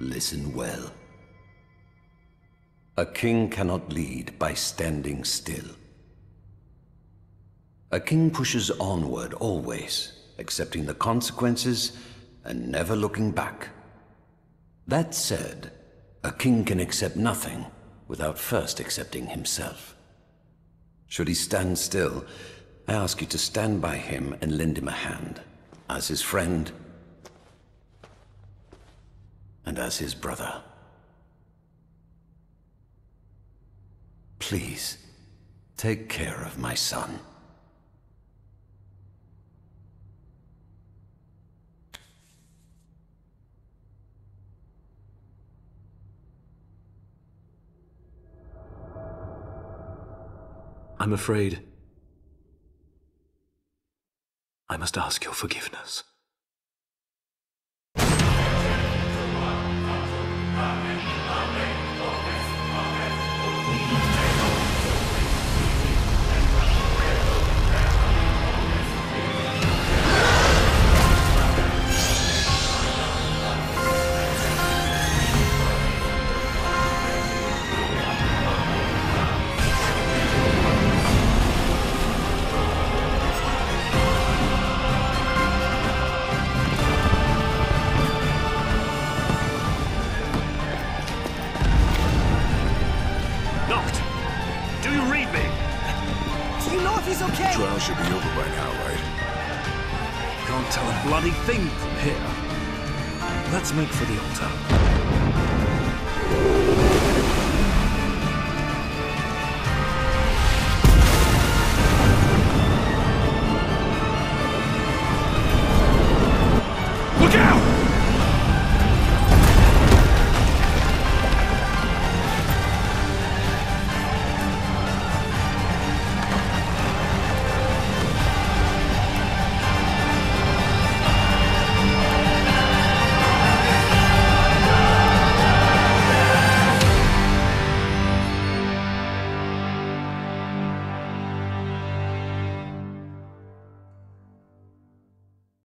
Listen well. A king cannot lead by standing still. A king pushes onward always, accepting the consequences and never looking back. That said, a king can accept nothing without first accepting himself. Should he stand still, I ask you to stand by him and lend him a hand, as his friend and as his brother. Please, take care of my son. I'm afraid I must ask your forgiveness. Okay. Trial should be over by now, right? Can't tell a bloody thing from here. Let's make for the altar. Look out!